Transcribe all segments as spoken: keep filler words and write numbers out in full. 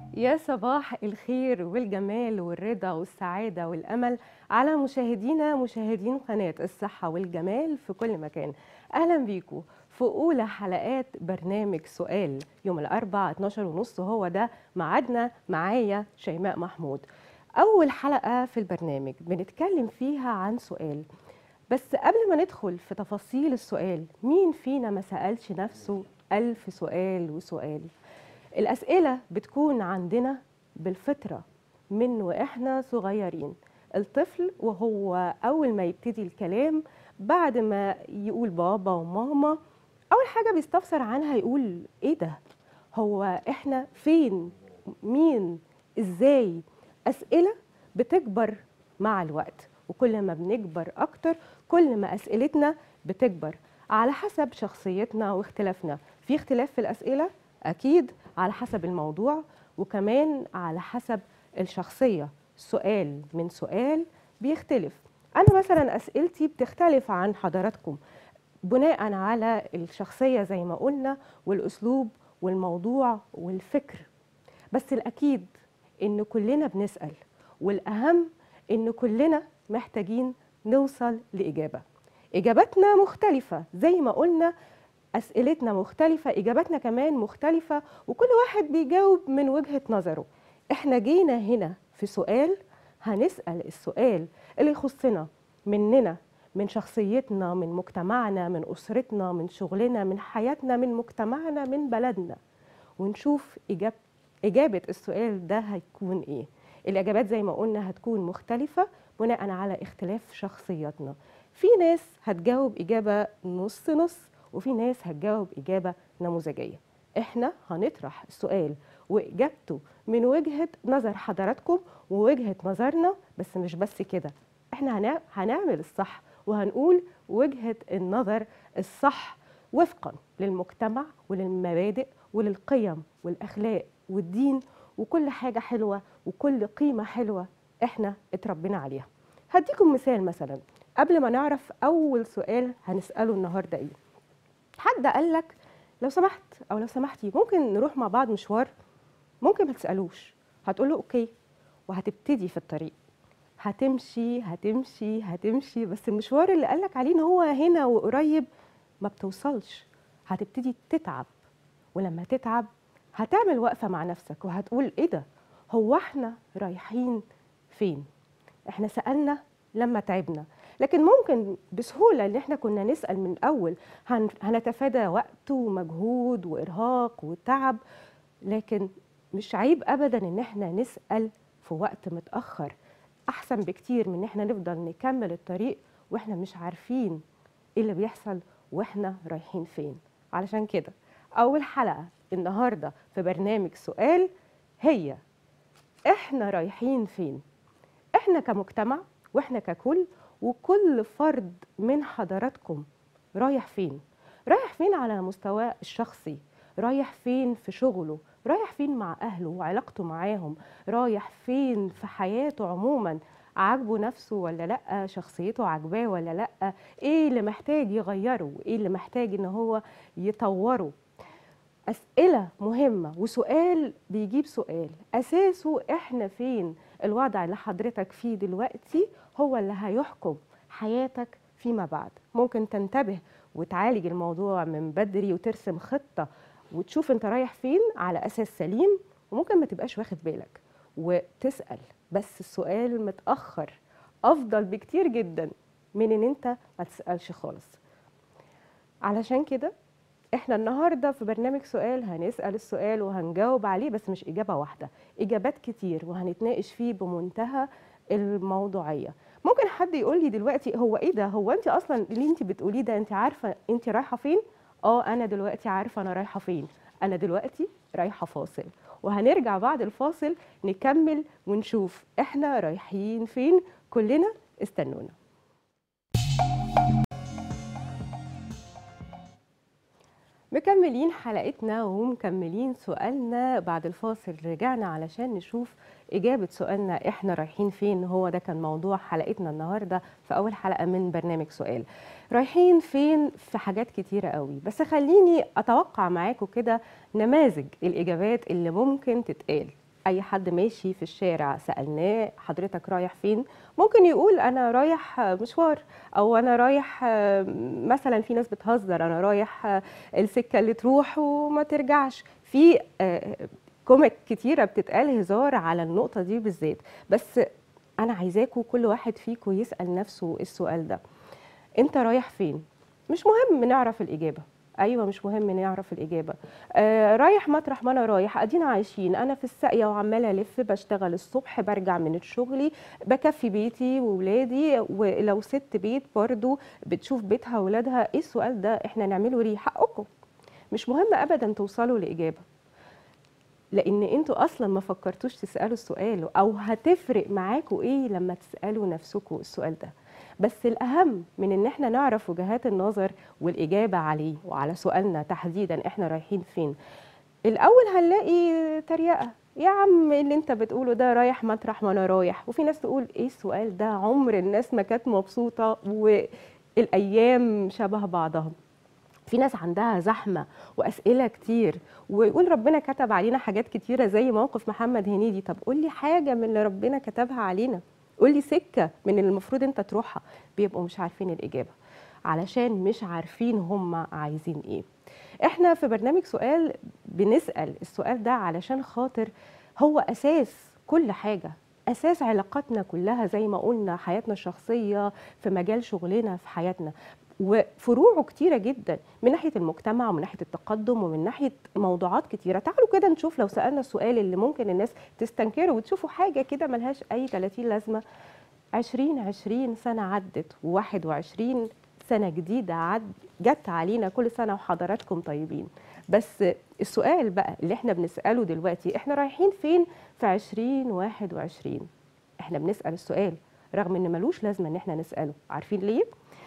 يا صباح الخير والجمال والرضا والسعادة والأمل على مشاهدينا مشاهدين قناة الصحة والجمال في كل مكان. أهلا بيكم في أولى حلقات برنامج سؤال يوم الأربعاء اتناشر ونص، هو ده ميعادنا. معايا شيماء محمود. أول حلقة في البرنامج بنتكلم فيها عن سؤال، بس قبل ما ندخل في تفاصيل السؤال، مين فينا ما سألش نفسه ألف سؤال وسؤال؟ الأسئلة بتكون عندنا بالفطرة من وإحنا صغيرين. الطفل وهو أول ما يبتدي الكلام، بعد ما يقول بابا وماما، أول حاجة بيستفسر عنها يقول إيه ده؟ هو إحنا فين؟ مين؟ إزاي؟ أسئلة بتكبر مع الوقت، وكل ما بنكبر أكتر كل ما أسئلتنا بتكبر على حسب شخصيتنا واختلافنا. في اختلاف في الأسئلة أكيد، على حسب الموضوع وكمان على حسب الشخصية. سؤال من سؤال بيختلف. أنا مثلا أسئلتي بتختلف عن حضراتكم بناء على الشخصية زي ما قلنا، والأسلوب والموضوع والفكر. بس الأكيد إن كلنا بنسأل، والأهم إن كلنا محتاجين نوصل لإجابة. إجاباتنا مختلفة زي ما قلنا، أسئلتنا مختلفة، إجاباتنا كمان مختلفة، وكل واحد بيجاوب من وجهة نظره. إحنا جينا هنا في سؤال، هنسأل السؤال اللي يخصنا، مننا، من شخصيتنا، من مجتمعنا، من أسرتنا، من شغلنا، من حياتنا، من مجتمعنا، من بلدنا، ونشوف إجابة إجابة السؤال ده هيكون إيه. الإجابات زي ما قلنا هتكون مختلفة بناء على اختلاف شخصياتنا. في ناس هتجاوب إجابة نص نص، وفي ناس هتجاوب إجابة نموذجية. إحنا هنطرح السؤال وإجابته من وجهة نظر حضراتكم ووجهة نظرنا، بس مش بس كده، إحنا هنع- هنعمل الصح وهنقول وجهة النظر الصح وفقا للمجتمع وللمبادئ وللقيم والأخلاق والدين وكل حاجة حلوة وكل قيمة حلوة إحنا اتربينا عليها. هديكم مثال. مثلا قبل ما نعرف أول سؤال هنسأله النهاردة إيه، حد قال لك لو سمحت أو لو سمحتي ممكن نروح مع بعض مشوار؟ ممكن ما تسألوش، هتقول له أوكي، وهتبتدي في الطريق. هتمشي هتمشي هتمشي، بس المشوار اللي قالك عليه إن هو هنا وقريب ما بتوصلش. هتبتدي تتعب، ولما تتعب هتعمل وقفة مع نفسك وهتقول إيه ده؟ هو احنا رايحين فين؟ احنا سألنا لما تعبنا، لكن ممكن بسهولة ان احنا كنا نسأل من الأول، هن- هنتفادى وقت ومجهود وإرهاق وتعب. لكن مش عيب أبدا ان احنا نسأل في وقت متأخر، أحسن بكتير من ان احنا نفضل نكمل الطريق واحنا مش عارفين ايه اللي بيحصل واحنا رايحين فين. علشان كده أول حلقة النهاردة في برنامج سؤال هي احنا رايحين فين؟ احنا كمجتمع واحنا ككل، وكل فرد من حضراتكم رايح فين؟ رايح فين على مستواه الشخصي؟ رايح فين في شغله؟ رايح فين مع اهله وعلاقته معاهم؟ رايح فين في حياته عموما؟ عاجبه نفسه ولا لا؟ شخصيته عاجباه ولا لا؟ ايه اللي محتاج يغيره وايه اللي محتاج ان هو يطوره؟ أسئلة مهمة، وسؤال بيجيب سؤال، أساسه إحنا فين. الوضع اللي حضرتك فيه دلوقتي هو اللي هيحكم حياتك فيما بعد. ممكن تنتبه وتعالج الموضوع من بدري وترسم خطة وتشوف أنت رايح فين على أساس سليم، وممكن ما تبقاش واخد بالك وتسأل. بس السؤال متأخر أفضل بكتير جدا من إن أنت ما تسألش خالص. علشان كده احنا النهارده في برنامج سؤال هنسأل السؤال وهنجاوب عليه، بس مش إجابة واحدة، إجابات كتير، وهنتناقش فيه بمنتهى الموضوعية. ممكن حد يقول لي دلوقتي هو ايه ده؟ هو انت اصلا اللي انت بتقوليه ده انت عارفة انت رايحة فين؟ اه انا دلوقتي عارفة انا رايحة فين. انا دلوقتي رايحة فاصل، وهنرجع بعد الفاصل نكمل ونشوف احنا رايحين فين كلنا. استنونا. مكملين حلقتنا ومكملين سؤالنا بعد الفاصل. رجعنا علشان نشوف إجابة سؤالنا إحنا رايحين فين. هو ده كان موضوع حلقتنا النهاردة في أول حلقة من برنامج سؤال. رايحين فين في حاجات كتيرة قوي، بس خليني أتوقع معاكم كده نماذج الإجابات اللي ممكن تتقال. اي حد ماشي في الشارع سالناه حضرتك رايح فين، ممكن يقول انا رايح مشوار، او انا رايح مثلا، في ناس بتهزر انا رايح السكه اللي تروح وما ترجعش. في كوميك كتيره بتتقال هزار على النقطه دي بالذات. بس انا عايزاكم كل واحد فيكم يسال نفسه السؤال ده: انت رايح فين؟ مش مهم نعرف الاجابه، ايوه مش مهم نعرف الاجابه. آه رايح مطرح ما انا رايح، ادينا عايشين، انا في الساقيه وعماله الف، بشتغل الصبح، برجع من شغلي، بكفي بيتي وولادي، ولو ست بيت برضو بتشوف بيتها وولادها. ايه السؤال ده احنا نعمله ليه؟ حقكم، مش مهم ابدا توصلوا لاجابه، لان انتوا اصلا ما فكرتوش تسالوا السؤال، او هتفرق معاكوا ايه لما تسالوا نفسكم السؤال ده. بس الاهم من ان احنا نعرف وجهات النظر والاجابه عليه وعلى سؤالنا تحديدا احنا رايحين فين، الاول هنلاقي تريقه: يا عم اللي انت بتقوله ده، رايح مطرح ما انا رايح. وفي ناس تقول ايه السؤال ده، عمر الناس ما كانت مبسوطه والايام شبه بعضها. في ناس عندها زحمة وأسئلة كتير، ويقول ربنا كتب علينا حاجات كتيرة زي موقف محمد هنيدي. طب قول لي حاجة من اللي ربنا كتبها علينا، قول لي سكة من اللي المفروض انت تروحها. بيبقوا مش عارفين الإجابة علشان مش عارفين هم عايزين ايه. احنا في برنامج سؤال بنسأل السؤال ده علشان خاطر هو أساس كل حاجة، أساس علاقاتنا كلها، زي ما قلنا حياتنا الشخصية، في مجال شغلنا، في حياتنا، وفروعه كتيرة جدا من ناحية المجتمع ومن ناحية التقدم ومن ناحية موضوعات كتيرة. تعالوا كده نشوف، لو سألنا السؤال اللي ممكن الناس تستنكره وتشوفوا حاجة كده ملهاش أي ثلاثين لازمة: عشرين عشرين سنة عدت، وواحد وعشرين سنة جديدة عد جت علينا، كل سنة وحضراتكم طيبين. بس السؤال بقى اللي احنا بنسأله دلوقتي: احنا رايحين فين في عشرين واحد وعشرين؟ احنا بنسأل السؤال رغم ان ملوش لازمة ان احنا نسأله. عارفين ليه؟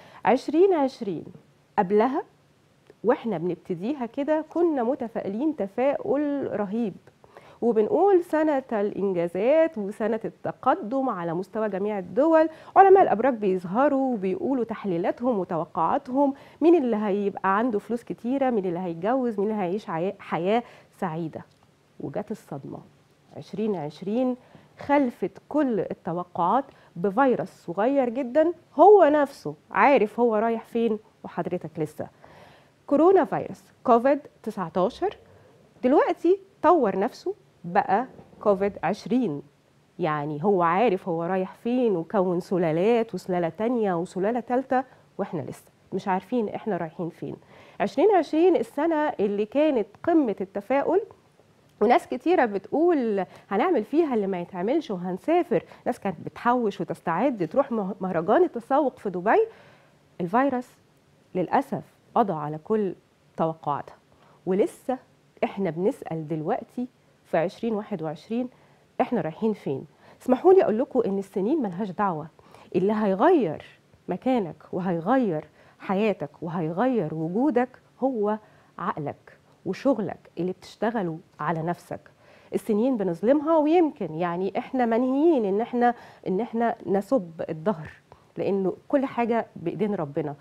عشرين عشرين قبلها واحنا بنبتديها كده كنا متفائلين تفاؤل رهيب، وبنقول سنة الإنجازات وسنة التقدم على مستوى جميع الدول. علماء الأبراج بيظهروا وبيقولوا تحليلاتهم وتوقعاتهم: مين اللي هيبقى عنده فلوس كتيرة، مين اللي هيتجوز، مين اللي هيعيش حياة سعيدة. وجت الصدمة، عشرين عشرين خلفت كل التوقعات بفيروس صغير جدا هو نفسه عارف هو رايح فين وحضرتك لسه. كورونا فيروس كوفيد تسعتاشر دلوقتي طور نفسه بقى كوفيد عشرين، يعني هو عارف هو رايح فين وكون سلالات وسلالة تانية وسلالة تالتة، واحنا لسه مش عارفين احنا رايحين فين. عشرين عشرين السنة اللي كانت قمة التفاؤل، وناس كتيرة بتقول هنعمل فيها اللي ما يتعملش وهنسافر، ناس كانت بتحوش وتستعد تروح مهرجان التسوق في دبي. الفيروس للأسف قضى على كل توقعاتها، ولسه احنا بنسأل دلوقتي في عشرين واحد وعشرين احنا رايحين فين. اسمحوا لي اقول لكم ان السنين ملهاش دعوة، اللي هيغير مكانك وهيغير حياتك وهيغير وجودك هو عقلك وشغلك اللي بتشتغله على نفسك. السنين بنظلمها، ويمكن يعني احنا منهيين ان احنا ان احنا نسب الدهر، لانه كل حاجه بايدين ربنا،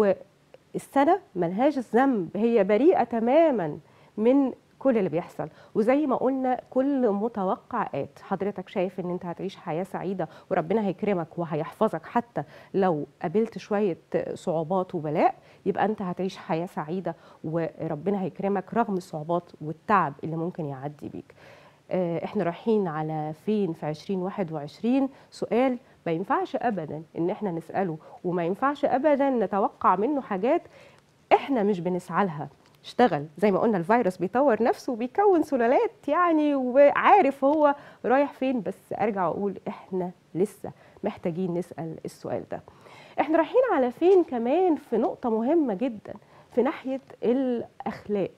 والسنه ملهاش ذنب، هي بريئه تماما من كل اللي بيحصل. وزي ما قلنا كل متوقعات، حضرتك شايف ان انت هتعيش حياه سعيده وربنا هيكرمك وهيحفظك، حتى لو قابلت شويه صعوبات وبلاء يبقى انت هتعيش حياه سعيده وربنا هيكرمك رغم الصعوبات والتعب اللي ممكن يعدي بيك. احنا رايحين على فين في عشرين واحد وعشرين؟ سؤال ما ينفعش ابدا ان احنا نساله، وما ينفعش ابدا نتوقع منه حاجات احنا مش بنسعى لها. اشتغل زي ما قلنا، الفيروس بيطور نفسه وبيكون سلالات يعني، وعارف هو رايح فين. بس ارجع واقول احنا لسه محتاجين نسال السؤال ده. احنا رايحين على فين كمان في نقطه مهمه جدا، في ناحيه الاخلاق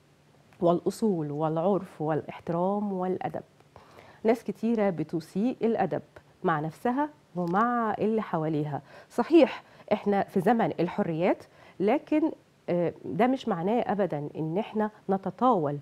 والاصول والعرف والاحترام والادب. ناس كتيره بتسيء الادب مع نفسها ومع اللي حواليها. صحيح احنا في زمن الحريات، لكن ده مش معناه ابدا ان احنا نتطاول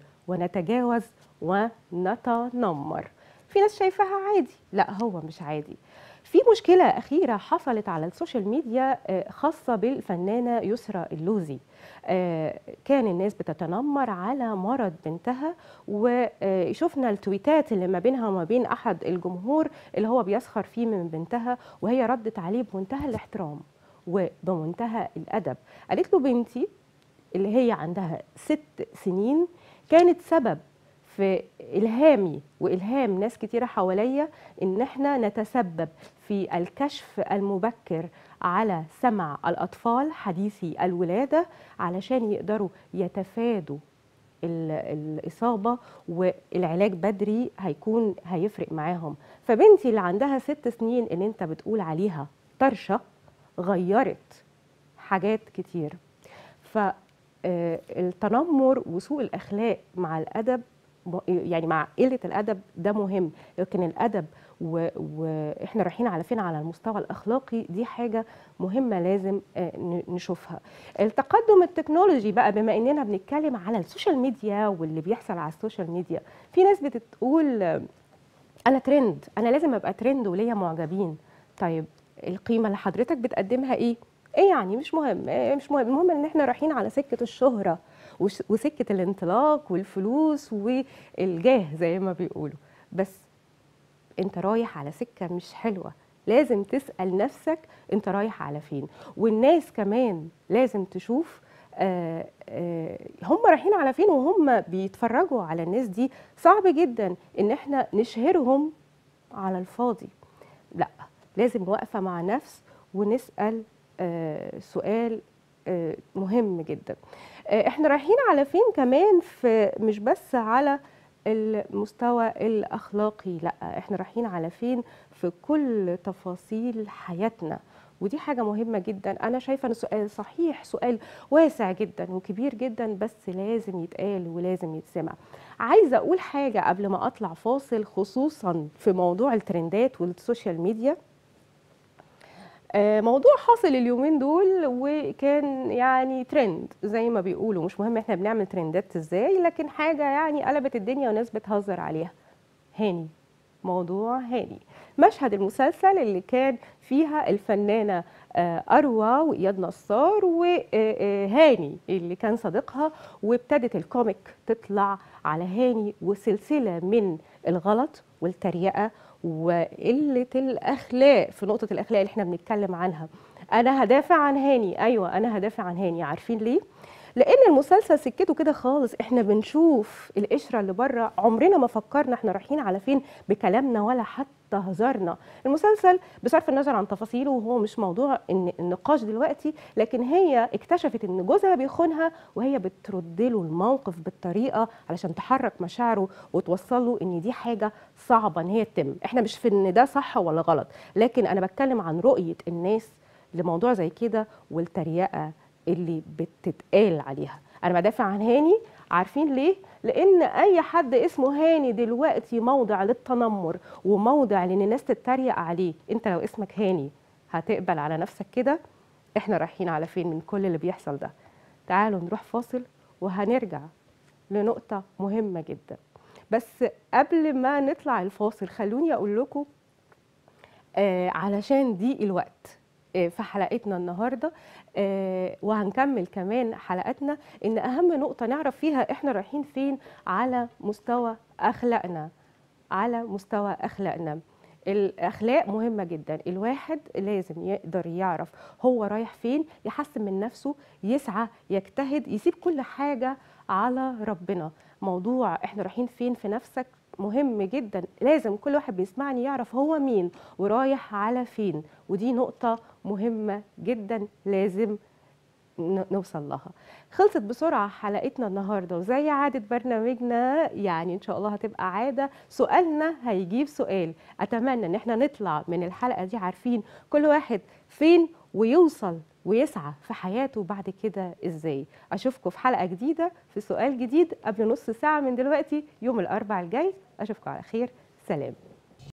ونتجاوز ونتنمر. في ناس شايفاها عادي، لا هو مش عادي. في مشكلة أخيرة حصلت على السوشيال ميديا آه، خاصة بالفنانة يسرى اللوزي. آه، كان الناس بتتنمر على مرض بنتها، وشفنا التويتات اللي ما بينها وما بين أحد الجمهور اللي هو بيسخر فيه من بنتها، وهي ردت عليه بمنتهى الاحترام وبمنتهى الأدب. قالت له: بنتي اللي هي عندها ست سنين كانت سبب في إلهامي وإلهام ناس كتيرة حواليا إن احنا نتسبب في الكشف المبكر على سمع الأطفال حديثي الولادة، علشان يقدروا يتفادوا ال- الإصابة، والعلاج بدري هيكون هيفرق معاهم. فبنتي اللي عندها ست سنين اللي انت بتقول عليها طرشة غيرت حاجات كتير. فالتنمر وسوء الأخلاق مع الأدب، يعني مع قلة الأدب، ده مهم، لكن الأدب و- وإحنا رايحين على فين على المستوى الأخلاقي دي حاجة مهمة لازم آه، ن- نشوفها. التقدم التكنولوجي بقى، بما إننا بنتكلم على السوشيال ميديا واللي بيحصل على السوشيال ميديا، في ناس بتقول آه، أنا ترند، أنا لازم أبقى ترند وليا معجبين. طيب القيمة اللي حضرتك بتقدمها إيه؟ ايه يعني؟ مش مهم، إيه مش مهم، المهم ان احنا رايحين على سكة الشهرة وش- وسكة الانطلاق والفلوس والجاه زي ما بيقولوا. بس انت رايح على سكة مش حلوة، لازم تسأل نفسك انت رايح على فين. والناس كمان لازم تشوف آه آه هم رايحين على فين وهم بيتفرجوا على الناس دي. صعب جدا ان احنا نشهرهم على الفاضي. لا، لازم واقفة مع نفس ونسأل آه، سؤال آه، مهم جدا. آه، احنا رايحين على فين كمان، في مش بس على المستوى الأخلاقي، لا احنا رايحين على فين في كل تفاصيل حياتنا. ودي حاجة مهمة جدا. أنا شايفة أن سؤال صحيح، سؤال واسع جدا وكبير جدا، بس لازم يتقال ولازم يتسمع. عايزة أقول حاجة قبل ما أطلع فاصل، خصوصا في موضوع الترندات والسوشيال ميديا. آه، موضوع حاصل اليومين دول وكان يعني ترند زي ما بيقولوا، مش مهم احنا بنعمل ترندات ازاي، لكن حاجة يعني قلبت الدنيا وناس بتهزر عليها. هاني، موضوع هاني، مشهد المسلسل اللي كان فيها الفنانة آه، أروى وإياد نصار وهاني اللي كان صديقها، وابتدت الكوميك تطلع على هاني وسلسلة من الغلط والتريقة وقلة الأخلاق. في نقطة الأخلاق اللي احنا بنتكلم عنها، أنا هدافع عن هاني، أيوة أنا هدافع عن هاني. عارفين ليه؟ لان المسلسل سكته كده خالص، احنا بنشوف القشره اللي بره، عمرنا ما فكرنا احنا رايحين على فين بكلامنا ولا حتى هزارنا. المسلسل بصرف النظر عن تفاصيله، وهو مش موضوع ان النقاش دلوقتي، لكن هي اكتشفت ان جوزها بيخونها وهي بترد له الموقف بالطريقه علشان تحرك مشاعره وتوصل له ان دي حاجه صعبه ان هي تتم. احنا مش في ان ده صح ولا غلط، لكن انا بتكلم عن رؤيه الناس لموضوع زي كده والتريقه اللي بتتقال عليها. انا بدافع عن هاني، عارفين ليه؟ لان اي حد اسمه هاني دلوقتي موضع للتنمر وموضع لان الناس تتريق عليه. انت لو اسمك هاني هتقبل على نفسك كده؟ احنا رايحين على فين من كل اللي بيحصل ده؟ تعالوا نروح فاصل وهنرجع لنقطة مهمة جدا. بس قبل ما نطلع الفاصل خلوني اقول لكم آه علشان دي الوقت آه في حلقتنا النهارده، آه وهنكمل كمان حلقاتنا، ان اهم نقطه نعرف فيها احنا رايحين فين على مستوى اخلاقنا. على مستوى اخلاقنا، الاخلاق مهمه جدا. الواحد لازم يقدر يعرف هو رايح فين، يحسن من نفسه، يسعى، يجتهد، يسيب كل حاجه على ربنا. موضوع احنا رايحين فين في نفسك مهم جدا، لازم كل واحد بيسمعني يعرف هو مين ورايح على فين، ودي نقطة مهمة جدا لازم ن- نوصل لها. خلصت بسرعة حلقتنا النهاردة، وزي عادة برنامجنا يعني إن شاء الله هتبقى عادة، سؤالنا هيجيب سؤال. أتمنى إن احنا نطلع من الحلقة دي عارفين كل واحد فين ويوصل ويسعى في حياته بعد كده إزاي. أشوفكم في حلقة جديدة في سؤال جديد قبل نص ساعة من دلوقتي يوم الأربعاء الجاي. أشوفكم على خير، سلام.